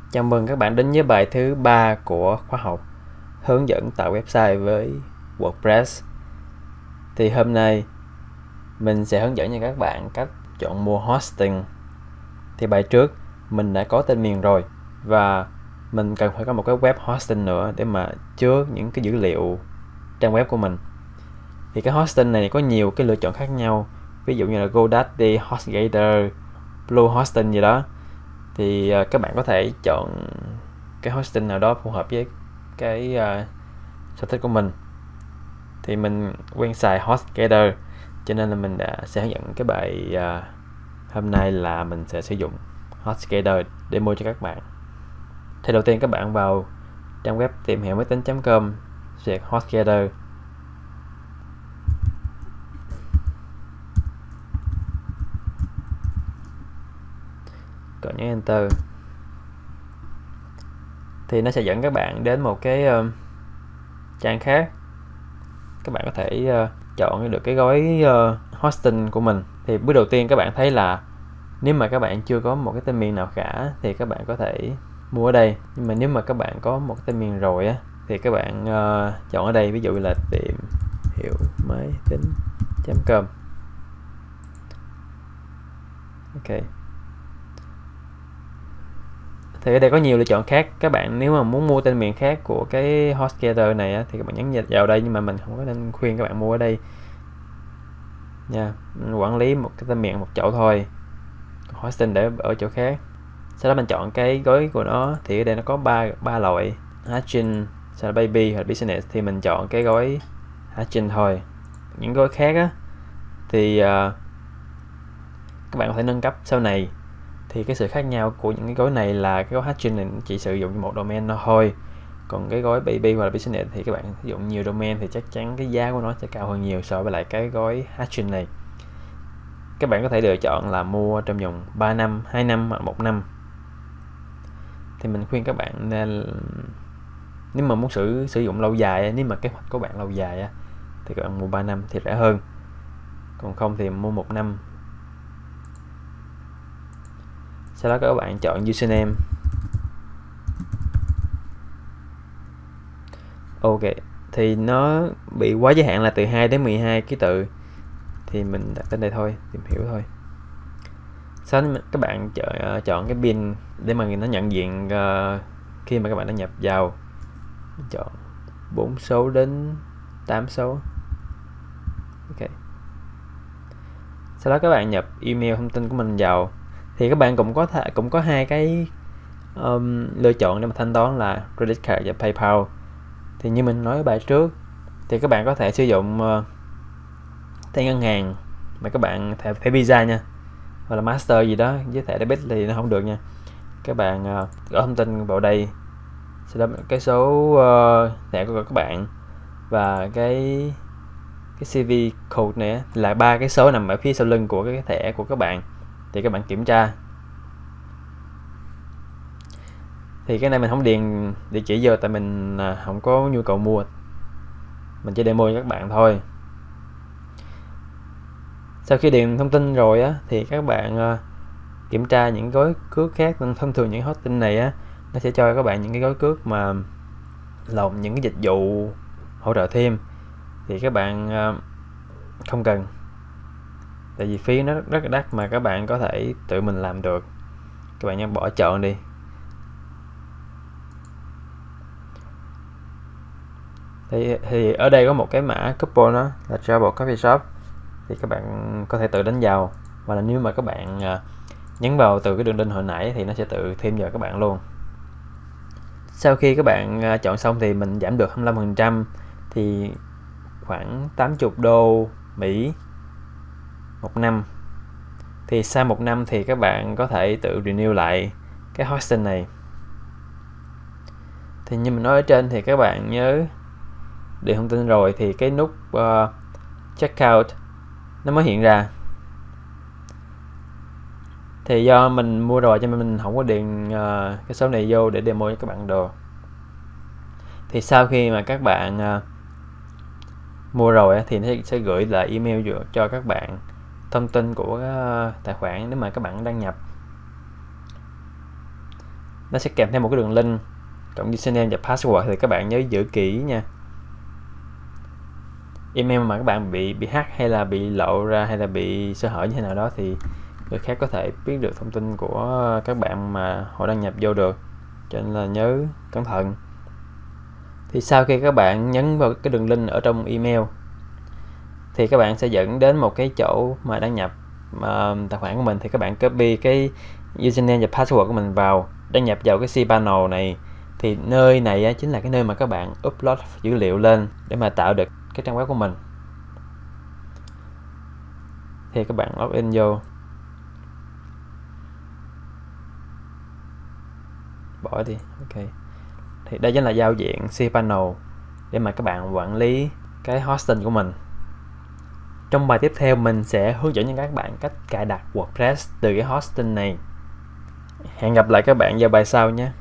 Chào mừng các bạn đến với bài thứ 3 của khóa học hướng dẫn tạo website với WordPress. Thì hôm nay mình sẽ hướng dẫn cho các bạn cách chọn mua hosting. Thì bài trước mình đã có tên miền rồi và mình cần phải có một cái web hosting nữa để mà chứa những cái dữ liệu trang web của mình. Thì cái hosting này có nhiều cái lựa chọn khác nhau, ví dụ như là GoDaddy, HostGator, Bluehosting gì đó. Thì các bạn có thể chọn cái hosting nào đó phù hợp với cái sở thích của mình. Thì mình quen xài HostGator, cho nên là mình sẽ hướng dẫn cái bài hôm nay là mình sẽ sử dụng HostGator demo cho các bạn. Thì đầu tiên các bạn vào trang web tìm hiểu máy tính.com, search HostGator. Còn nhấn enter thì nó sẽ dẫn các bạn đến một cái trang khác. Các bạn có thể chọn được cái gói hosting của mình. Thì bước đầu tiên các bạn thấy là nếu mà các bạn chưa có một cái tên miền nào cả thì các bạn có thể mua ở đây. Nhưng mà nếu mà các bạn có một cái tên miền rồi á thì các bạn chọn ở đây, ví dụ là tìm hiểu máy tính.com. Ok. Thì ở đây có nhiều lựa chọn khác. Các bạn nếu mà muốn mua tên miền khác của cái HostGator này á, thì các bạn nhấn vào đây, nhưng mà mình không có nên khuyên các bạn mua ở đây nha. Quản lý một cái tên miền một chỗ thôi, hosting để ở chỗ khác. Sau đó mình chọn cái gói của nó. Thì ở đây nó có ba loại: Hatching, Baby hoặc Business. Thì mình chọn cái gói Hatching thôi. Những gói khác á thì các bạn có thể nâng cấp sau này. Thì cái sự khác nhau của những cái gói này là cái gói Hatching này chỉ sử dụng một domain thôi, còn cái gói Baby hoặc là Business thì các bạn sử dụng nhiều domain thì chắc chắn cái giá của nó sẽ cao hơn nhiều so với lại cái gói Hatching này. Các bạn có thể lựa chọn là mua trong vòng 3 năm, 2 năm hoặc 1 năm. Thì mình khuyên các bạn nên, nếu mà muốn sử dụng lâu dài, nếu mà kế hoạch của bạn lâu dài thì các bạn mua 3 năm thì rẻ hơn, còn không thì mua 1 năm. Sau đó các bạn chọn username. Ok, thì nó bị quá giới hạn là từ 2 đến 12 ký tự, thì mình đặt tên đây thôi, tìm hiểu thôi. Sau đó các bạn chọn cái pin để mà nó nhận diện khi mà các bạn đã nhập vào. Chọn 4 số đến 8 số. Ok. Sau đó các bạn nhập email thông tin của mình vào. Thì các bạn cũng có hai cái lựa chọn để mà thanh toán là credit card và PayPal. Thì như mình nói ở bài trước thì các bạn có thể sử dụng thẻ ngân hàng mà các bạn thẻ Visa nha, hoặc là Master gì đó, với thẻ debit thì nó không được nha. Các bạn gõ thông tin vào đây, sau đó cái số thẻ của các bạn và cái CV code này là 3 cái số nằm ở phía sau lưng của cái thẻ của các bạn. Thì các bạn kiểm tra. Thì cái này mình không điền địa chỉ vô, tại mình không có nhu cầu mua, mình chỉ demo cho các bạn thôi. Sau khi điền thông tin rồi thì các bạn kiểm tra những gói cước khác. Thông thường những hosting này nó sẽ cho các bạn những cái gói cước mà lồng những cái dịch vụ hỗ trợ thêm, thì các bạn không cần, tại vì phí nó rất là đắt mà các bạn có thể tự mình làm được. Các bạn nhớ bỏ chọn đi. Thì ở đây có một cái mã coupon đó là Travel Coffee Shop, thì các bạn có thể tự đánh vào, và là nếu mà các bạn nhấn vào từ cái đường link hồi nãy thì nó sẽ tự thêm vào các bạn luôn. Sau khi các bạn chọn xong thì mình giảm được 25%, thì khoảng 80 đô Mỹ một năm. Thì sau 1 năm thì các bạn có thể tự renew lại cái hosting này. Thì như mình nói ở trên thì các bạn nhớ điền thông tin rồi thì cái nút checkout nó mới hiện ra. Thì do mình mua rồi cho nên mình không có điền cái số này vô để demo cho các bạn được. Thì sau khi mà các bạn mua rồi thì nó sẽ gửi lại email cho các bạn thông tin của tài khoản nếu mà các bạn đăng nhập. nó sẽ kèm theo một cái đường link cộng username và password, thì các bạn nhớ giữ kỹ nha. Email mà các bạn bị hack hay là bị lộ ra hay là bị sơ hở như thế nào đó thì người khác có thể biết được thông tin của các bạn mà họ đăng nhập vô được, cho nên là nhớ cẩn thận. Thì sau khi các bạn nhấn vào cái đường link ở trong email thì các bạn sẽ dẫn đến một cái chỗ mà đăng nhập tài khoản của mình, thì các bạn copy cái username và password của mình vào, đăng nhập vào cái cPanel này. Thì nơi này chính là cái nơi mà các bạn upload dữ liệu lên để mà tạo được cái trang web của mình. Thì các bạn login vô, bỏ đi, ok. Thì đây chính là giao diện cPanel để mà các bạn quản lý cái hosting của mình. Trong bài tiếp theo mình sẽ hướng dẫn cho các bạn cách cài đặt WordPress từ cái hosting này. Hẹn gặp lại các bạn vào bài sau nhé.